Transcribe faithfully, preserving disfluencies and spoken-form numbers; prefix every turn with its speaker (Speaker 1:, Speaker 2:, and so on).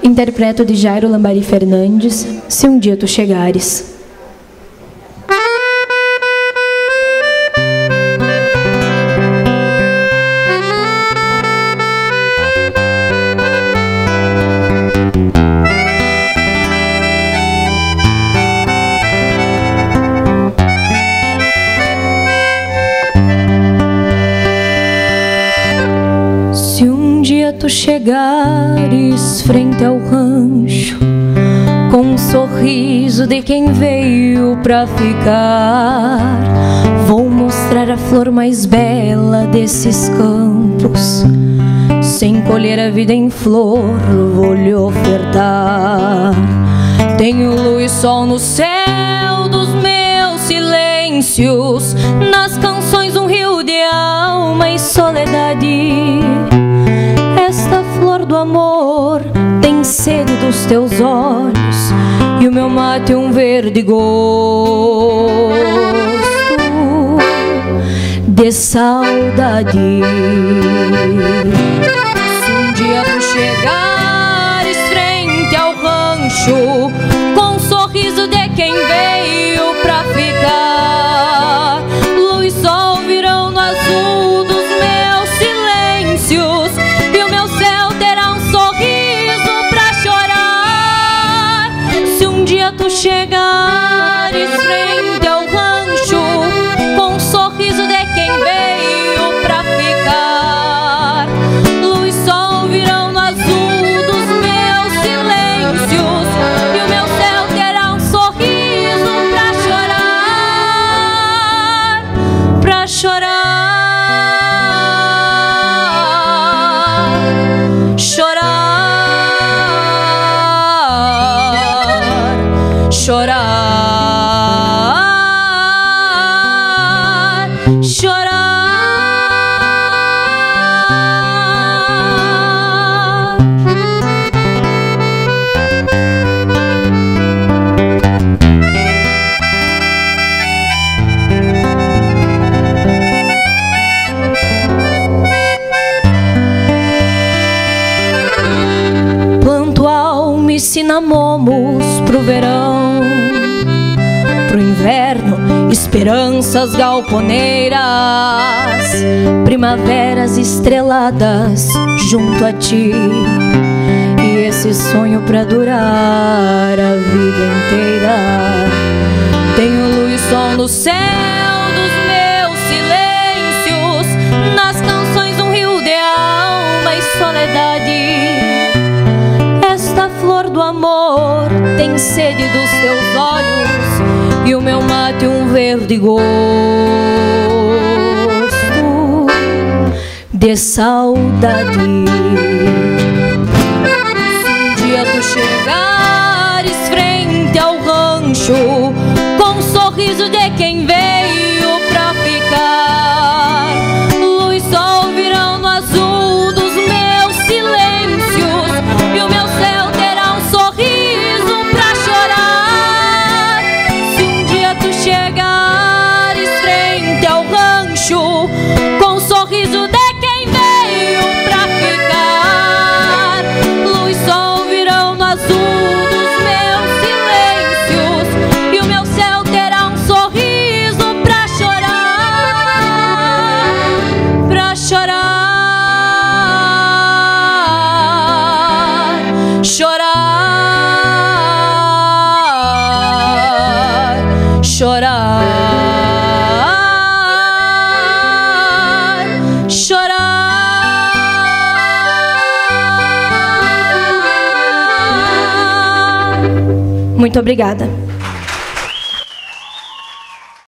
Speaker 1: Interpreto de Jairo Lambari Fernandes, Se um Dia Tu Chegares. Se um dia tu chegares frente ao rancho, com um sorriso de quem veio pra ficar, vou mostrar a flor mais bela desses campos. Sem colher a vida em flor, vou lhe ofertar. Tenho luz e sol no céu dos meus silêncios, nas canções um rio de alma e soledade. Esta flor do amor tem sede dos teus olhos, e o meu mate um verde gosto de saudade. Se um dia tu chegares frente ao rancho, com um sorriso de quem veio pra ficar, luz e sol virão no azul dos meus silêncios, e o meu céu terá um sorriso pra chorar. Se um dia tu chegares frente ao rancho, com um sorriso de quem veio pra ficar, luz e sol virão no azul dos meus silêncios, e o meu céu terá um sorriso pra chorar, pra chorar. Chorar, chorar, chorar. Planto alma e cinamomos pro verão, pro inverno, esperanças galponeiras, primaveras estreladas junto a ti, e esse sonho pra durar a vida inteira. Tenho luz e sol no céu dos meus silêncios, nas canções um rio de alma e soledade. Esta flor do amor tem sede dos teus olhos, e o meu mate um verde gosto de saudade. Se um dia tu chegares frente ao rancho, com um sorriso de quem veio pra ficar, luz e sol virão no azul dos meus silêncios, e o meu céu terá um sorriso pra chorar. Se um dia tu chegares frente ao rancho, com um sorriso de quem veio pra ficar, luz e sol virão no azul dos meus silêncios, e o meu céu terá um sorriso pra chorar, pra chorar, chorar, chorar, chorar. Muito obrigada.